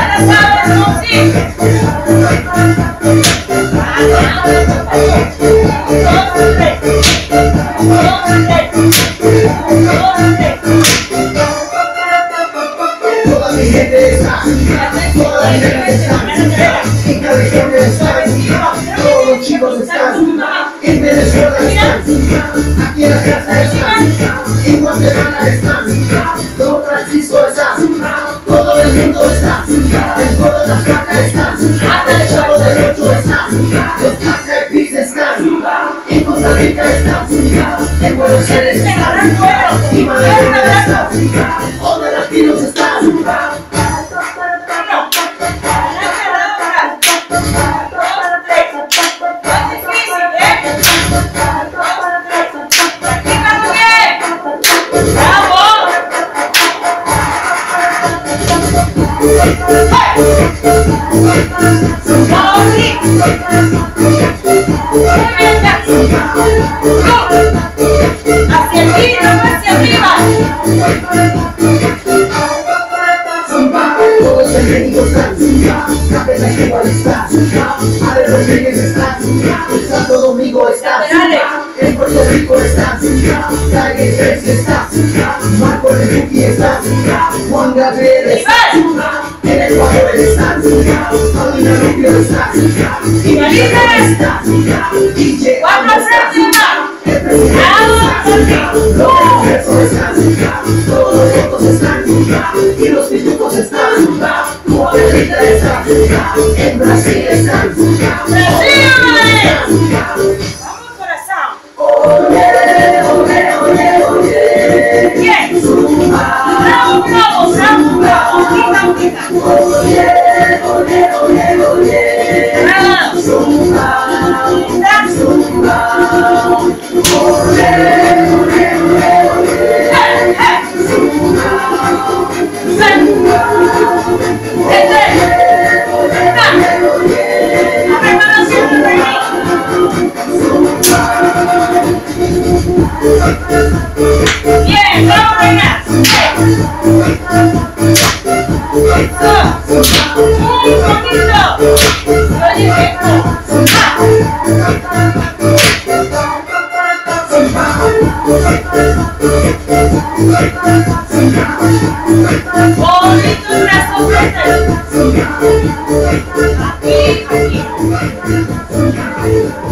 En Venezuela están, aquí en la casa están, en Guatemala están, Don Francisco está, todo el mundo está, en todas las placas están, hasta el Chavo del Ocho está, los Black Eyed Peas están, en Costa Rica están, en Buenos Aires están, y Madrid está, donde latinos están. Todos en México están, Capela igual está, Ale Rodríguez está, Santo Domingo está, en Puerto Rico está, Calle 13 está, Marco Leduki está, Juan Gabriel está, en Ecuador está, Paulina Rubio está, y Marina está, DJ Alba está, el presidente está, los expertos están, todos los votos están, y los pitucos están, Cuba está, en Brasil están, Vamos, corazón. Olé, olé, olé, olé. Bien. Zumba. Bravo, bravo, bravo, bravo. Quita, quita. Olé, olé, olé, olé. Bravo. Zumba. Quita. Zumba. Olé, olé, olé, olé. Zumba. Zumba. Bien, bravo, Reina. Muy bonito. Bonito brazo fuerte. Aquí, aquí.